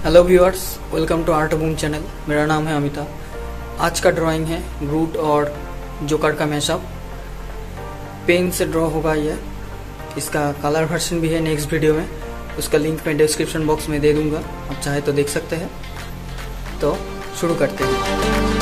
Hello viewers, welcome to Art Boom channel. मेरा नाम है अमिता। आज का ड्राइंग है ग्रूट और जोकर का मैशअप। पेन से ड्रॉ होगा यह। इसका कलर वर्जन भी है नेक्स्ट वीडियो में, उसका लिंक मैं डिस्क्रिप्शन बॉक्स में दे दूंगा, आप चाहे तो देख सकते हैं। तो शुरू करते हैं।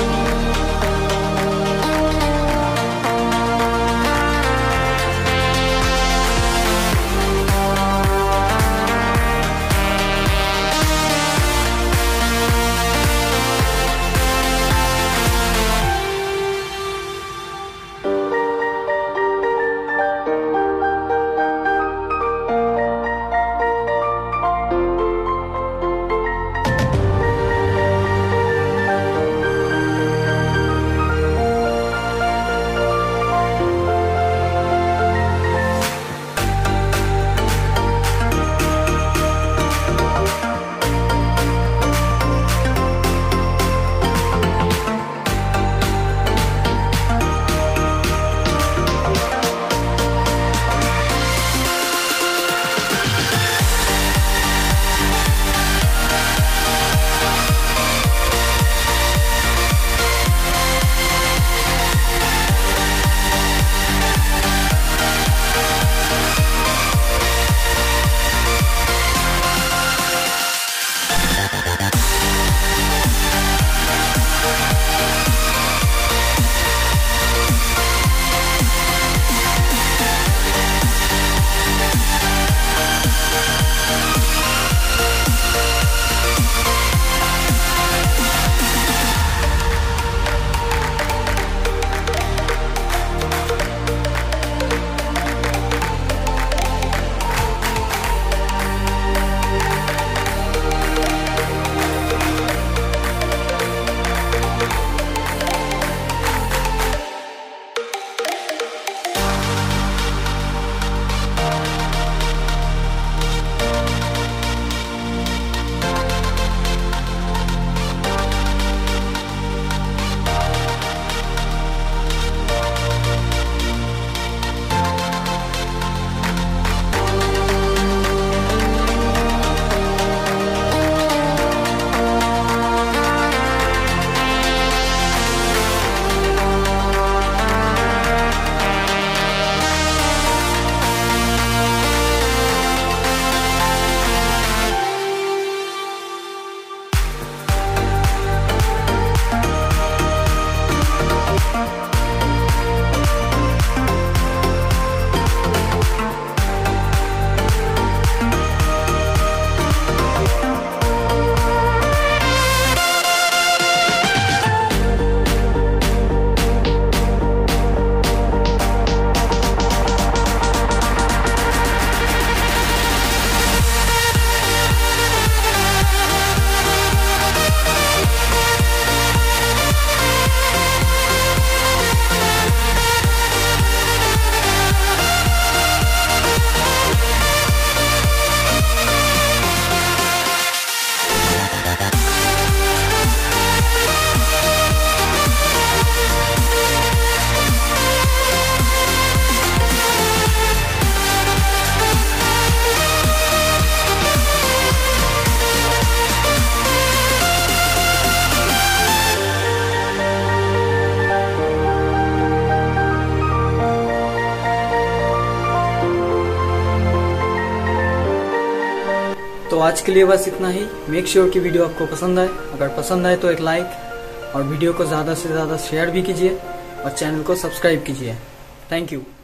तो आज के लिए बस इतना ही। मेक श्योर कि वीडियो आपको पसंद आए। अगर पसंद आए तो एक लाइक और वीडियो को ज़्यादा से ज़्यादा शेयर भी कीजिए और चैनल को सब्सक्राइब कीजिए। Thank you.